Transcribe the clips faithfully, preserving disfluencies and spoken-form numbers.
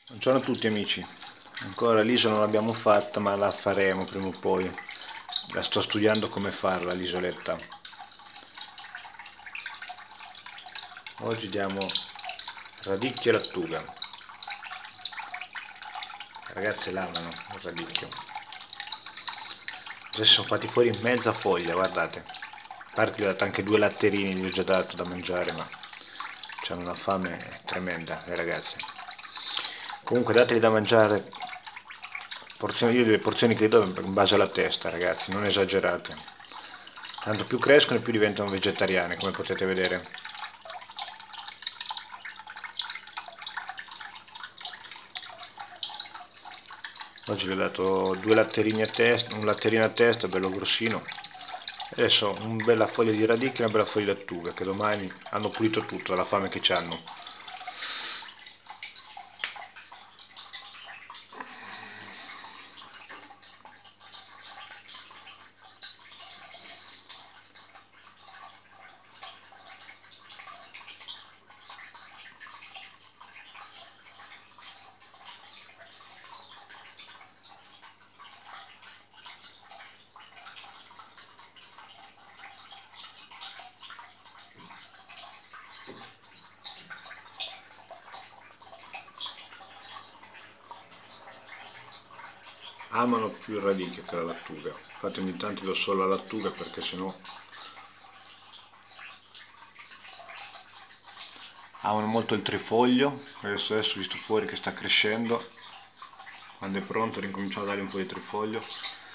Buongiorno a tutti amici, ancora l'isola non l'abbiamo fatta ma la faremo prima o poi, la sto studiando come farla l'isoletta. Oggi diamo radicchio e lattuga, le ragazze l'amano il radicchio. Già si sono fatti fuori mezza foglia, guardate, a parte gli ho dato anche due latterini, gli ho già dato da mangiare ma hanno una fame tremenda le ragazze. Comunque dateli da mangiare, porzioni, io le porzioni che do in base alla testa ragazzi, non esagerate. Tanto più crescono e più diventano vegetariane, come potete vedere. Oggi vi ho dato due latterini a testa, un latterino a testa, bello grossino. Adesso una bella foglia di radicchio e una bella foglia di lattuga, che domani hanno pulito tutto dalla fame che hanno. Amano più il radicchio che la lattuga, infatti ogni tanto do solo la lattuga perché sennò amano molto il trifoglio. Adesso, adesso visto fuori che sta crescendo, quando è pronto ricominciamo a dargli un po' di trifoglio.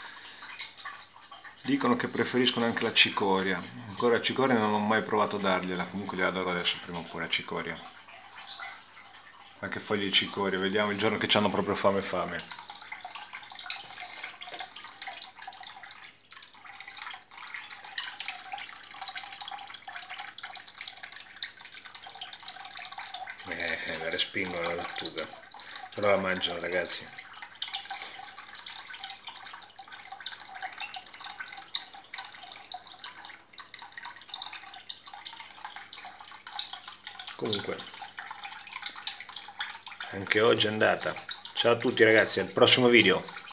Dicono che preferiscono anche la cicoria, ancora la cicoria non ho mai provato a dargliela, comunque gliela darò adesso prima o poi la cicoria. Anche foglie di cicoria, vediamo il giorno che hanno proprio fame fame. Eh, la respingono la lattuga, però la mangiano ragazzi. Comunque, anche oggi è andata. Ciao a tutti ragazzi, al prossimo video.